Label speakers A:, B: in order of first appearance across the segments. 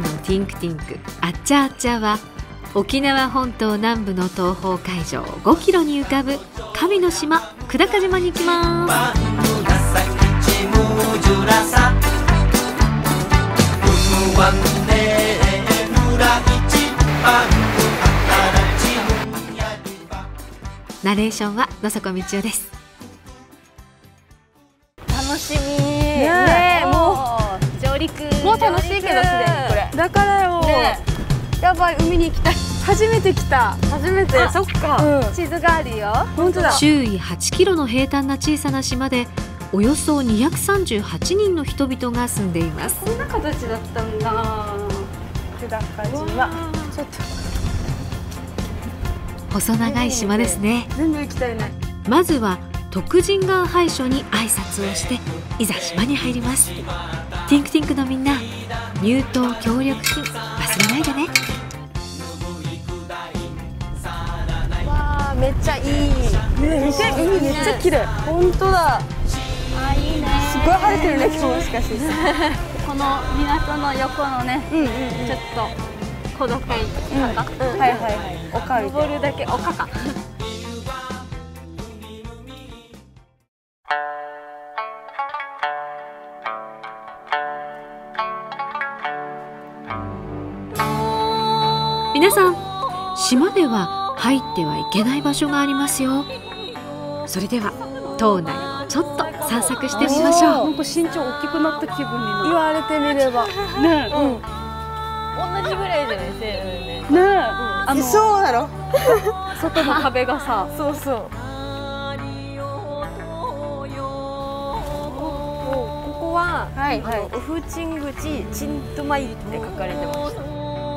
A: ティンクティンクあっちゃあっちゃは沖縄本島南部の東方海上5キロに浮かぶ神の島久高島に行きます。ナレーションは野坂道夫です。
B: 楽しみね。もう上陸もう楽しいけどすでにこれだからよ、やばい海に行きたい。初めて来た。初めて。そっか、地図があるよ。本当だ。
A: 周囲8キロの平坦な小さな島でおよそ238人の人々が住んでいます。
B: こんな形だったんだ。久高島。ちょっと
A: 細長い島ですね。
B: 全部行きたいね。ま
A: ずは徳神岩拝所に挨拶をしていざ島に入ります。ティンクティンクのみんな、入島協力金忘れないでね。
B: わあ、めっちゃいい。見て、海めっちゃ綺麗。本当だ。あ、いいね。すごい晴れてるね今日もしかし。この港の横のね、ちょっと小高い坂。はいはいはい。丘登るだけ丘か。
A: 皆さん、島では入ってはいけない場所がありますよ。それでは島内をちょっと散策してみましょう。
B: なんか身長大きくなった気分になる。言われてみればね、同じぐらいじゃないせいね。そうだろ。外の壁がさ、そうそう。ここはウフチン口チントマイって書かれてました。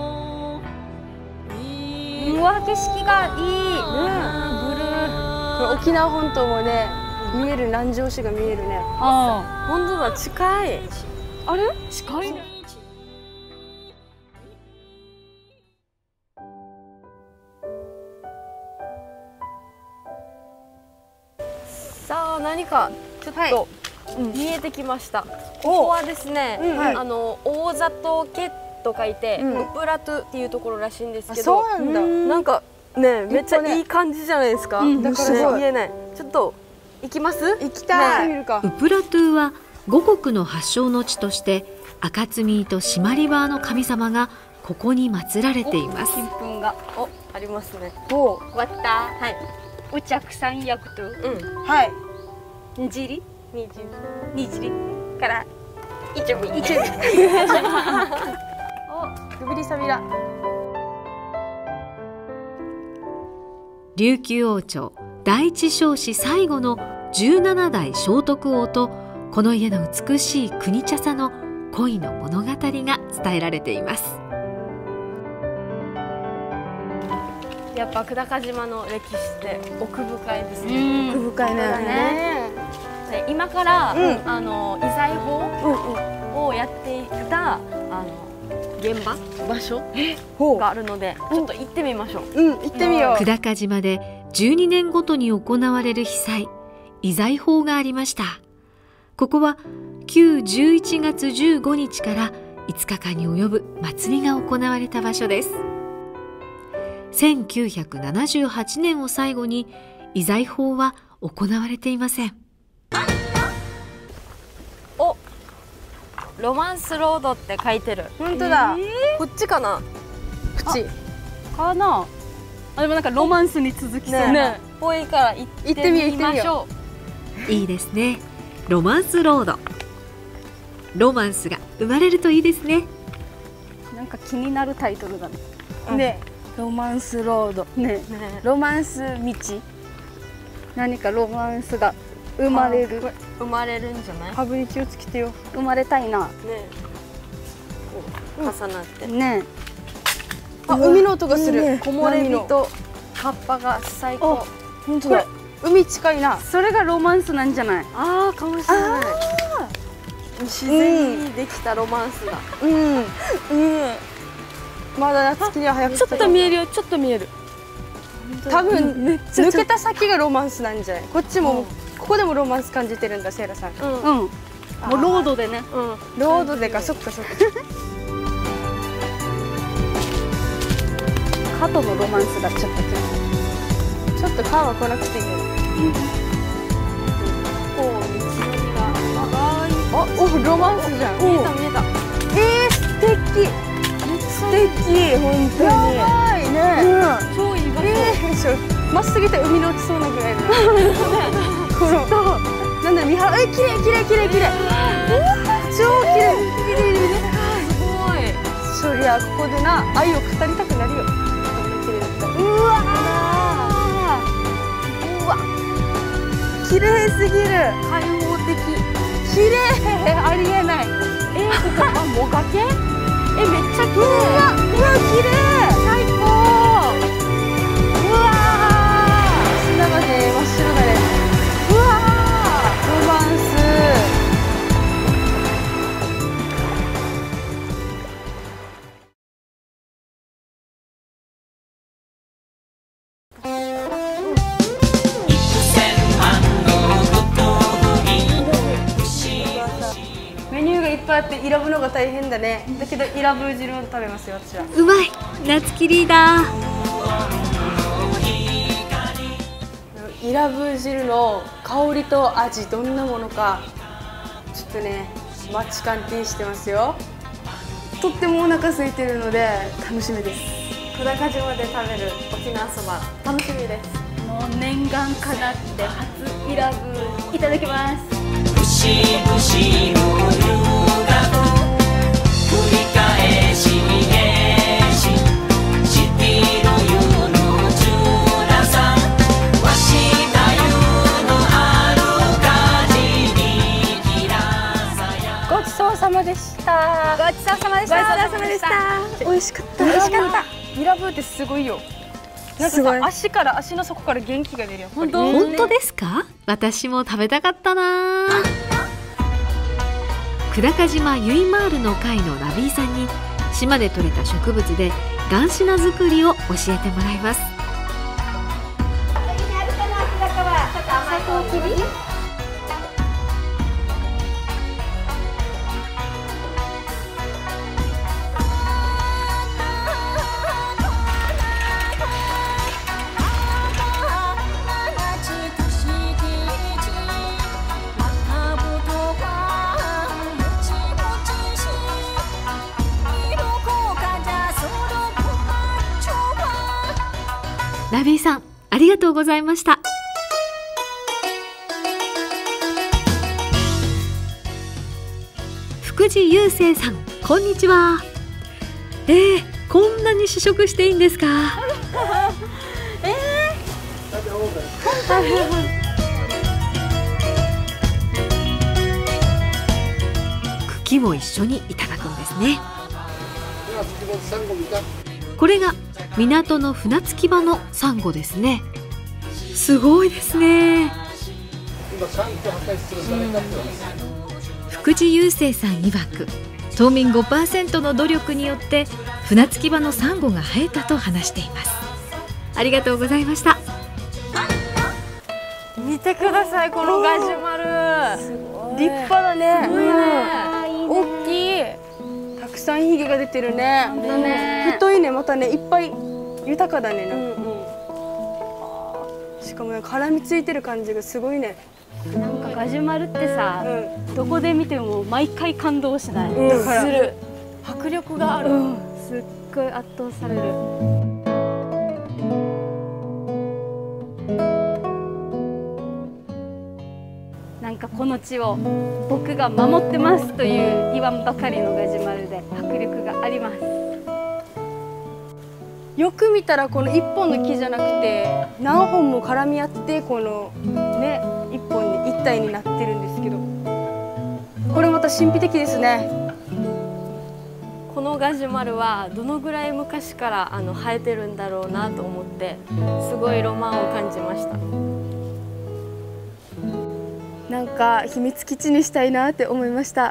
B: うわ、景色がいい。ブルー。これ沖縄本島もね、見える南城市が見えるね。ああ、本当だ、近い。あれ？近いね。さあ、何かちょっと見えてきました。ここはですね、大里家と書いてウプラトゥっていうところらしいんですけど、なんかね、めっちゃいい感じじゃないですか。だから見えない。ちょっと行きます？行きたい。
A: ウプラトゥは五穀の発祥の地として赤摘みとシマリバーの神様がここに祀られています。
B: 金粉がありますね。お、わった。はい。お客さん役と、はい。にじりから一尾。お、グビリサビラ。
A: 琉球王朝第一尚氏最後の17代聖徳王とこの家の美しい国茶さの恋の物語が伝えられています。
B: やっぱ久高島の歴史って奥深いですね。奥深いね。今から遺財法をやっていた現場所があるので、ちょっと行ってみましょう。行ってみよう。
A: 久高島で12年ごとに行われる被災遺財法がありました。ここは旧11月15日から5日間に及ぶ祭りが行われた場所です。1978年を最後に遺財法は行われていません。
B: お、ロマンスロードって書いてる。本当だ。こっちかな。こっちかな。あ、でもなんかロマンスに続きそうね。ぽいから行ってみましょ
A: う。いいですね。ロマンスロード。ロマンスが生まれるといいですね。
B: なんか気になるタイトルだね。ね、ロマンスロード。ね、ロマンス道。何かロマンスが生まれる。生まれるんじゃない？株に気をつけてよ。生まれたいな。ね。重なってね。あ、海の音がする。木漏れ日と葉っぱが最高。本当だ。海近いな。それがロマンスなんじゃない？ああ、かもしれない。自然にできたロマンスだ。まだ夏には早く。ちょっと見えるよ。ちょっと見える。多分抜けた先がロマンスなんじゃない？こっちもここでもロマンス感じてるんだ、セイラさん。もうロードでね。ロードでか、そっかそっか。
C: 鳩のロマンスがちょっと来ます。ちょっと川来なくていいけど。こう道のりが長い。あ、お、ロマンスじゃん。見えた見えた。素敵。素敵、本当に。やばいね。超いい場所。まっすぐ行ったら海に落ちそうなぐらいの。この。なんだ、見晴ら、綺麗綺麗綺麗綺麗。超綺麗。すごい。そりゃここでな、愛を語りたくなるよ。うわー。うわ。綺麗すぎる。開放的。綺麗。ありえない。ここ、あ、もがけ。めっちゃ綺麗。うわ、綺麗。最高。うわー。砂がね、真っ白だね。うわー。ロマンス。メニューがいっぱいあって選ぶのが大変だね。だけどイラブー汁を食べますよ、私は。
A: うまい、夏木リーダー。
C: イラブー汁の香りと味、どんなものかちょっとね、マッチ鑑定してますよ。とってもお腹空いてるので楽しみです。
B: 久高島で食べる沖縄そば、楽しみです。
C: もう念願かなって初イラブーいただきます。ごちそうさまでした。ごちそうさまでした。ごちそうさまでした。美味しかった。美味しかった。イラブーってすごいよ。なんかさ、足の底から元気が出るよ。
A: 本当ですか？私も食べたかったな。久高島ゆいまーるの会のラビーさんに島で採れた植物でガンシナ作りを教えてもらいます。ラビーさん、ありがとうございました。福地雄生さん、こんにちは。こんなに試食していいんですか？茎も一緒にいただくんですね。これが港の船着き場のサンゴですね。すごいですね。福地雄生さん曰く、島民 5% の努力によって船着き場のサンゴが生えたと話しています。ありがとうございました。
C: 見てください、このガジュマル。立派だね。大きい。たくさんひげが出てるね。太いね、またね、いっぱい豊かだね。しかもね、絡みついてる感じがすごいね。
D: なんかガジュマルってさ、どこで見ても毎回感動しない？
C: する。
B: 迫力がある。
D: すっごい圧倒される。なんかこの地を僕が守ってますという言わんばかりのガジュマルで迫力があります。
C: よく見たらこの一本の木じゃなくて何本も絡み合ってこのね一本に一体になってるんですけど、これまた神秘的ですね。
B: このガジュマルはどのぐらい昔から生えてるんだろうなと思ってすごいロマンを感じました。
C: なんか秘密基地にしたいなって思いました。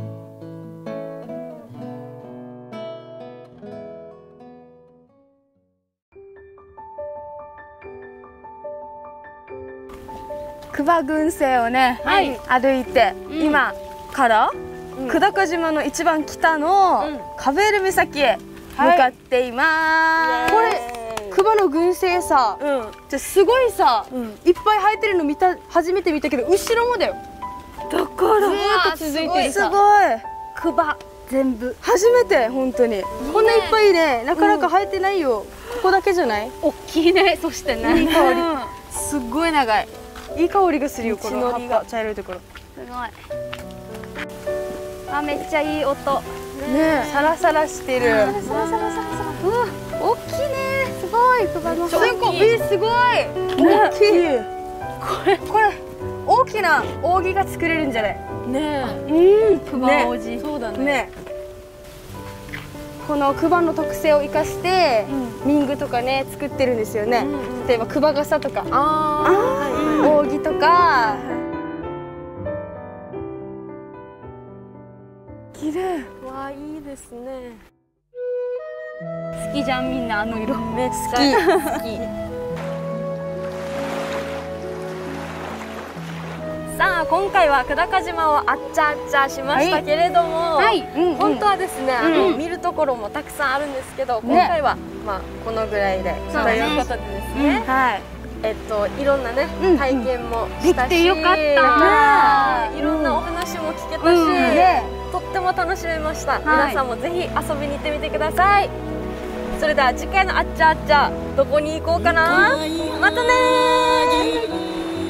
C: 久保群生をね、歩いて、今から久高島の一番北のカベール岬へかっています。これクマの群生さ、じゃすごいさ、いっぱい生えてるの初めて見たけど、後ろもだよ。
B: だから
C: ずーっと続いてるさ。すごい。
D: クバ全部
C: 初めて本当に。こんないっぱいね、なかなか生えてないよ。ここだけじゃない？
D: 大きいね。そしてね、
C: いい香り。すっごい長い。いい香りがするよ、この葉っぱ茶色いところ。
D: すごい。あ、めっちゃいい音。
C: ね、サラサラしてる。
D: サラサラサラサラ。うわ、大きいね。すごい。クバの。
C: すごい。大きい。これ大きな扇が作れるんじゃない？
B: ね。
D: クバ王子。
B: そうだね。
C: このクバの特性を生かして民具とかね作ってるんですよね。例えばクバ傘とか扇とか。綺麗。
B: わあ、いいですね。
D: 好きじゃん、みんなあの色。
B: めっちゃ好き。さあ、今回は久高島をあっちゃあっちゃしましたけれども、本当はですね、見るところもたくさんあるんですけど、今回はまあこのぐらいでということでですね、いろんなね体験もしたし、
D: できてよかった。
B: いろんなお話も聞けたし、とっても楽しめました。皆さんもぜひ遊びに行ってみてください。それでは次回のあっちゃあっちゃ、どこに行こうかな。またねー。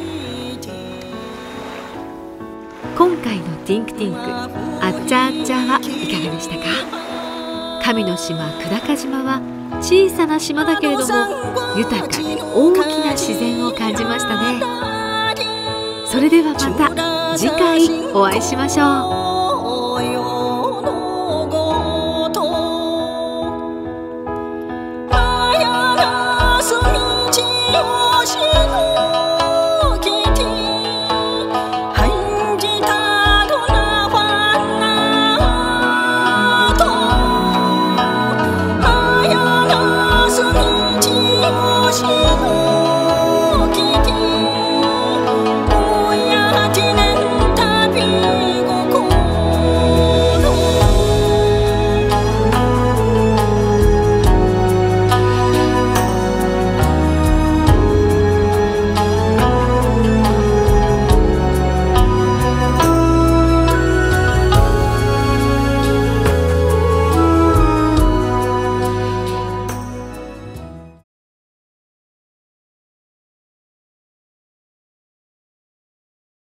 A: 今回のティンクティンクあっちゃあっちゃはいかがでしたか？神の島久高島は小さな島だけれども豊かで大きな自然を感じましたね。それではまた次回お会いしましょう。